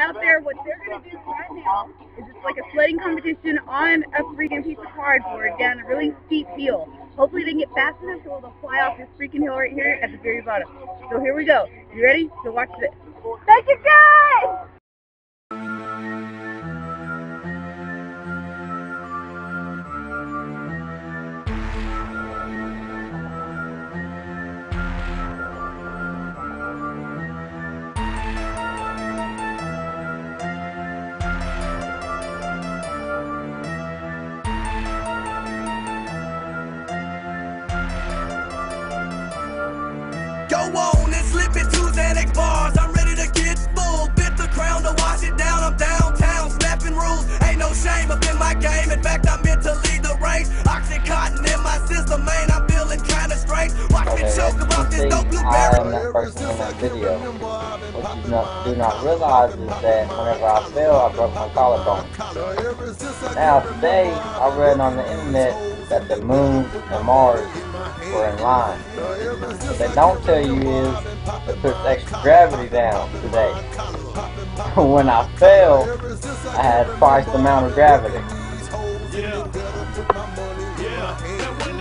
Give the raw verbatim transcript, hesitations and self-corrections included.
out there, what they're going to do right now is it's like a sledding competition on a freaking piece of cardboard down a really steep hill. Hopefully they can get fast enough so they'll fly off this freaking hill right here at the very bottom. So here we go. You ready? So watch this. Thank you guys! Go on and slip it to Xanax bars. I'm ready to get full. Bit the crown to wash it down. I'm downtown snapping rules. Ain't no shame up in my game. In fact, I'm meant to lead the race. Oxycontin in my system, man. I'm feeling kind of straight. Watch me Okay, choke about this dope blueberry. I am that person in that video. What you not, do not realize is that whenever I fell, I broke my collarbone. Now today, I read on the internet that the moon and Mars were in line. What they don't tell you is it puts extra gravity down today. When I fell, I had twice the amount of gravity. Yeah. Yeah.